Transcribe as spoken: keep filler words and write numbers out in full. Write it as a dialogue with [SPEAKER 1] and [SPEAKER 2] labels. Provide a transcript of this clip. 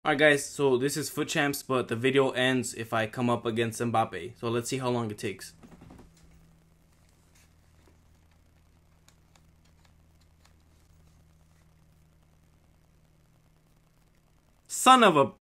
[SPEAKER 1] Alright guys, so this is Foot Champs, but the video ends if I come up against Mbappe. So let's see how long it takes. Son of a...